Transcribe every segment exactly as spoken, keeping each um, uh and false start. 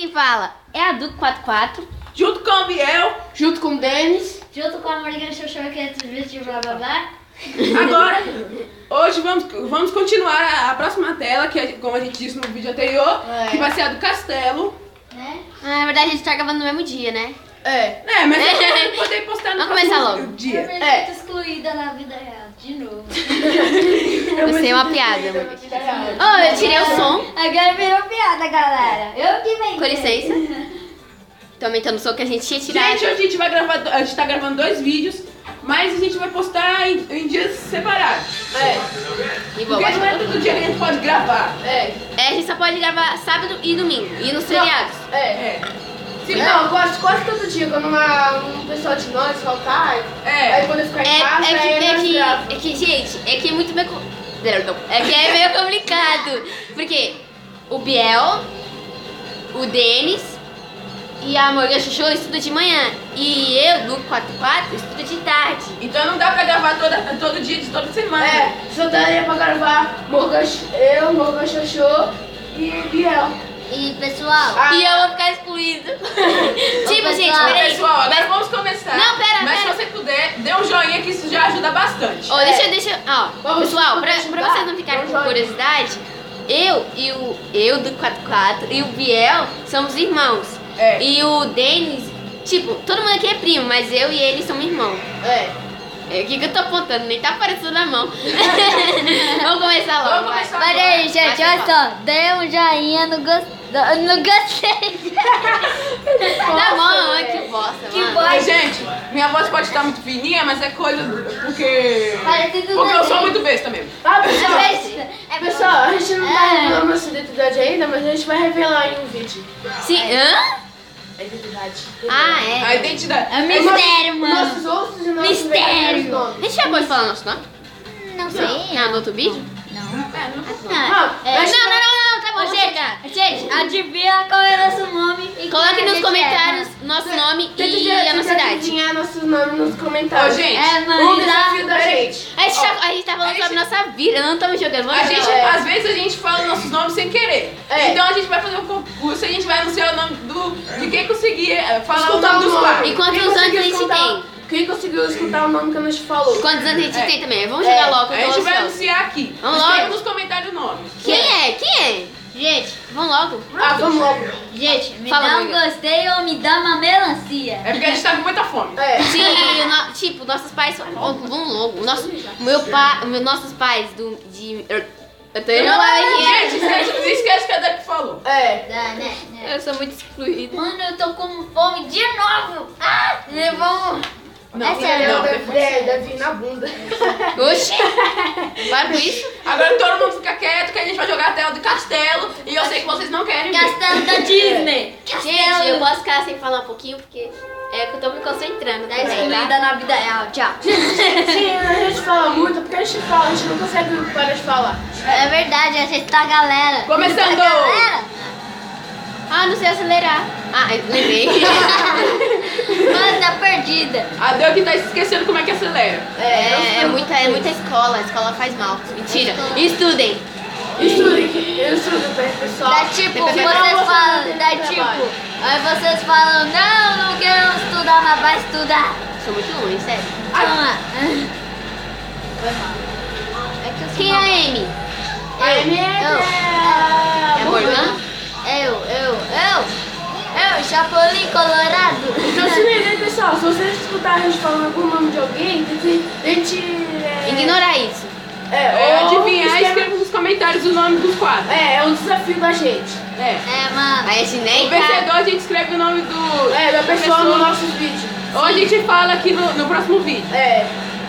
quem fala é a Duque quatro quatro. Junto com o Biel. Junto com o Denis. Junto com a Morgan Xoxô, que é vídeo blá blá blá. Agora, hoje vamos, vamos continuar a, a próxima tela, que é, como a gente disse no vídeo anterior, É. que vai ser a do castelo. Né? Ah, na verdade a gente tá gravando no mesmo dia, né? É. É, mas eu quero poder postar no Vamos começar próximo logo. dia. Eu me É. sinto excluída na vida real, de novo. Você é uma piada, amor. Oh, eu tirei o som. Agora virou piada, galera. Eu que inventei. Com licença. Tô aumentando o som que a gente tinha tirado. Gente, hoje a gente vai gravar, do- a gente tá gravando dois vídeos, mas a gente vai postar em, em dias separados. É. E vou Porque não é todo dia que a gente pode gravar. É. É, a gente só pode gravar sábado e domingo. E nos feriados. É. É. Se Não, quase, quase todo dia, quando uma, um pessoal de nós faltar, É. aí quando eu ficar É, em casa, é, que, aí é, nós que, gravamos. é que, gente, é que é muito meio... co- É que é meio complicado. Porque o Biel, o Denis e a Morgan Xoxô estudam de manhã. E eu, do quatro quatro, estudo de tarde. Então não dá pra gravar toda, todo dia de toda semana. É, só daria pra gravar Morgan, eu, Morgan Xoxô e Biel. E pessoal, Ah. E eu vou ficar excluído. Tipo, Ô, gente, pessoal, peraí. Pessoal, agora Mas, vamos começar. Não, pera, Mas pera. se você puder, dê um joinha que isso já ajuda bastante. ó, deixa, deixa, ó, Vamos pessoal, pra, ajudar. pra vocês não ficarem Vamos com lá. curiosidade, eu e o eu do quatro quatro e o Biel somos irmãos. É. E o Denis, tipo, todo mundo aqui é primo, mas eu e ele somos irmãos. É. É o que, que eu tô apontando, nem tá aparecendo na mão. Vamos começar logo. Vamos vai. começar Mas aí, gente, Vai, olha vai. só. Dê um joinha no, gos... no gostei. Tá bom, ai, que bosta, Que mano. bosta. Mas, gente, minha voz pode estar muito fininha, mas é coisa porque... Parece tudo Porque eu sou desenho. muito besta mesmo. Ah, pessoal, É pessoal, a gente não tá É. revelando nossa identidade ainda, mas a gente vai revelar em um vídeo. Sim, hã? A identidade. Ah, A é. identidade. É mistério, mano. Nossos outros e nossos Mistério. verdadeiros nomes. A gente já pode falar nosso nome? Não sei. Ah, no outro vídeo? Não. Ah, É. mas- Não, não, não, não, tá bom, chega. Gente, adivinha qual é nosso nome. e Coloque quem a nos gente comentários é, nosso nome Tenta e de- a nossa tenta idade. adivinhar nossos nomes nos comentários. Ó, gente, É, mano, Um desafio dá- da gente. A gente, tá, a gente tá falando a gente- sobre nossa vida, não estamos jogando. Vamos a gente, jogar. É. às vezes a gente fala nossos nomes sem querer. É. Então a gente vai fazer um concurso, a gente vai anunciar o nome do, de quem conseguir eh, falar o Escutar nome dos nome. quatro. E quantos Quem anos conseguiu a gente escutar- tem? Quem conseguiu escutar o nome que a gente falou? Quantos anos a gente É. tem também? Vamos É. jogar logo. A eu tô gente vai ansiosa. anunciar aqui. Vamos Escreva logo. nos comentários o nome. Quem é? Quem é? Gente, vamos logo. Ah, vamos logo. Gente, me Fala, dá um amiga. gostei ou me dá uma melancia. É porque a gente tá com muita fome. É. Sim, e no- tipo, nossos pais. Vamos logo. Nosso, meu pa, meu, nossos pais do. De, eu tô enrolando aqui. Gente, esquece, não esquece que a Dani falou. É. Dá, né? né? Eu sou muito excluída. Mano, eu tô com fome de novo. Ah, né, vamos. Não, É sério, não, deve, depois. deve, deve ir na bunda. Oxi! Para com isso. Agora todo mundo fica quieto que a gente vai jogar a tela do castelo e eu sei que vocês não querem ver. Castelo da Disney. Gente, eu posso ficar sem falar um pouquinho porque é que eu tô me concentrando. Tá também, tá? excluída na vida real. Tchau. Sim, a gente fala muito, porque a gente fala, a gente não consegue parar de falar. É verdade, a gente tá galera. Começando! Tá galera? Ah, não sei acelerar. Ah, eu lembrei. Mano, tá perdida. A Deu que tá esquecendo como é que acelera. É, é muita, é muita escola, a escola faz mal. Mentira. Estudem. Estudem, estudem, pessoal. Dá tipo, Não, vocês você falam, não tem dá trabalho. tipo, aí vocês falam, não, não quero estudar, mas vai estudar. Sou muito ruim, sério. Toma. Quem é a Amy? A Amy é Eu. É a Morgan? Eu, eu, eu. Eu, Chapolin Colorado. Então se liga aí, pessoal, se vocês escutarem a gente falando algum nome de alguém, tente... tente é, Ignorar isso. É, É, ou adivinhar e escreva- escreva nos comentários o nome dos quatro. É, é um desafio da gente. É. É, mano. Aí a gente nem O tá. vencedor a gente escreve o nome do. É, da pessoa pessoa. nos nossos vídeos. Ou a gente fala aqui no, no próximo vídeo. É.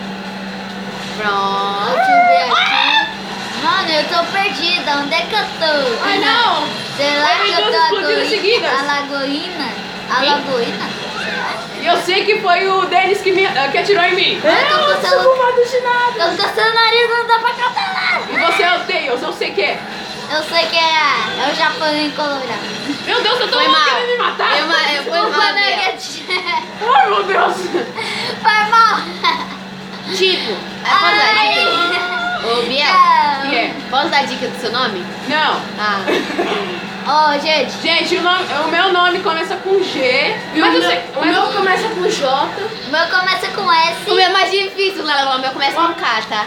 Pronto. Deixa eu ver aqui. Mano, eu tô perdida. Onde é que eu tô? Ai não! Será Ai, que meu eu Deus, tô explodiram seguidas. Alagoína? Quem? Alagoína? E eu sei que foi o Denis que, me, que atirou em mim. Eu tô Eu não sou coçando, culpado de nada. tô coçando o nariz, não dá pra cantar. E você é o Tails, eu sei que é. Eu sei que é, é o Chapolin Colorado. Meu Deus, eu tô Foi mal. querendo me matar. Eu, ma- eu, foi O mal, Biel. Nugget. Ai, meu Deus. Foi mal. Tipo, é, posso dar dica? Ô, Biel, Que é? posso dar dica do seu nome? Não. Ah. Ó, gente. Gente, o, nome, o meu nome começa com G. E Mas o eu meu, sei. o Mas meu começa com J. O meu começa com S. O meu é mais difícil, Lala. O meu começa com K, tá?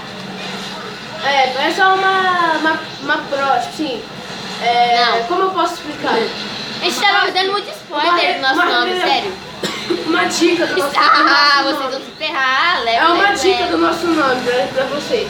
É, é só uma, uma, uma pró, tipo assim. É, Não. como eu posso explicar? A gente tá dando muito spoiler do nosso Uma- nome, uma- sério. Uma dica do nosso, do Ah, nosso vocês nome. vão se ferrar, leva, É uma leva, dica leva. do nosso nome pra, pra vocês.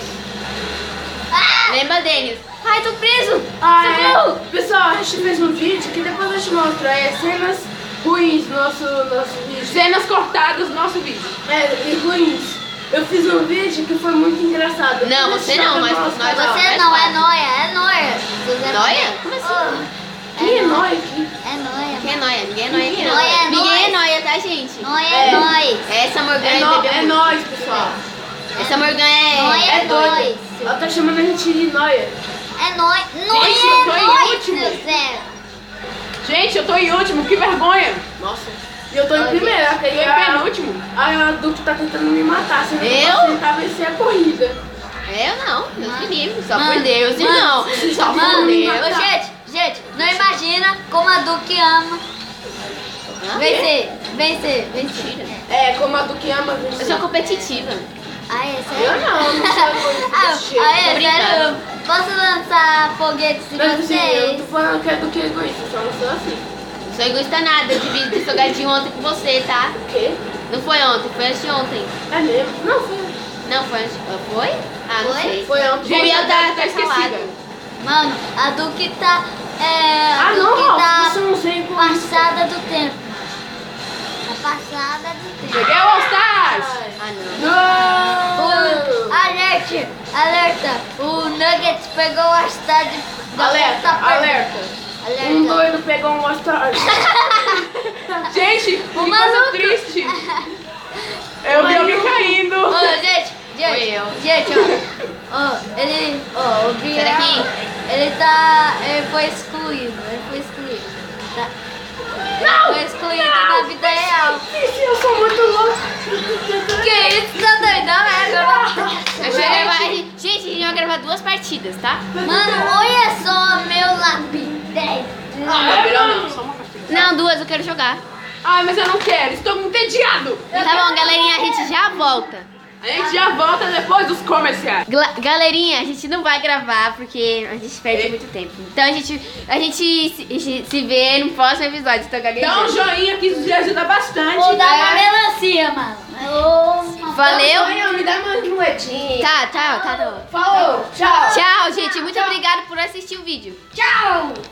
Lembra, Denis? Ai, tô preso! Ah, Socorro! é. Pessoal, a gente fez um vídeo que depois eu te mostro. É cenas ruins no nosso, nosso vídeo. cenas cortadas do nosso vídeo. É, e ruins. Eu fiz um vídeo que foi muito engraçado. Não, Vou você deixar não, no mas nosso nós canal. não. Você mais não, é fácil. Noia, é Noia. Você Noia? Como assim? Quem é nóia aqui? É Noia. Quem é nóia? Ninguém é nóia aqui, não. Nóia é Ninguém é nós. nóia, tá, gente? Noia É. é nós. Essa Morgana É, é, nó- bebeu é muito. nós, pessoal. Essa Morgana é, Nóia é é doida. nós. Ela tá chamando a gente de nóia. É nóia. Noia Gente, eu tô é em nós, último. meu Zé. Gente, eu tô em último, que vergonha. Nossa. E eu tô em Olha, primeira, Eu que tô em a, penúltimo. a Duque tá tentando me matar. Sendo que Eu? eu vou tentar vencer a corrida. Eu não, Deus me livre. Só Mano, por Deus e mano, não. Só por Mano, Deus. ô, gente, gente, não imagina como a Duque ama. Hã? Vencer, vencer, vencer. Mentira. É, como a Duque ama Eu vencer. sou competitiva. Ah, é Eu sério? não, não sou Ah, desse jeito. ah, é Tô brincando. sério? Posso lançar foguetes em Mas assim, eu vocês? tô falando que é Duque é egoísta, só não sou assim. Não sou egoísta nada. Eu devia ter salgadinho ontem com você, tá? O quê? Não foi ontem, foi antes de ontem. É mesmo? Não, foi. Não, foi antes. Foi? Ah, não Foi? sei. Foi ontem. O Gente, Biel a tá, data tá tá esquecida. salado. Mano, a Duque tá. É, a Ah, não, Duque Ralf, tá você não sei como. passada do tempo. Tá passada do tempo. Peguei o All Stars. Ah, não. Não! O, alerte, alerta, o Nuggets pegou a cidade da Alerta, volta perdida. alerta. Alerta. Um doido pegou um All-Star. Gente, que coisa maluco. triste. Eu vi alguém caindo. Ô, gente, Foi gente, eu. gente, ó, ó, ele, ó, o Biel, Sai daqui. ele tá, ele foi excluído, ele foi excluído, tá? Ele foi excluído na vida real. Eu sou muito louco. Que isso, tá doidão, é? Eu vou gravar. Gente, a gente vai gravar duas partidas, tá? Mano, olha só meu lapidez. Ah, não, melhor não, só uma partida. Não, duas, eu quero jogar. Ai, mas eu não quero, estou entediado. Tá bom, galerinha, a gente já volta. A gente já volta depois dos comerciais. Gla- galerinha, a gente não vai gravar porque a gente perde muito tempo. Então a gente, a gente se, a gente se vê no próximo episódio. Então, Dá um gaguejando. joinha que isso ajuda bastante. Vou dar uma É. melancia, mano. Ô, Valeu? Olha, me dá uma moedinha. Tá, tá, tá, tá. Falou, tchau. Tchau, gente. Muito obrigada por assistir o vídeo. Tchau.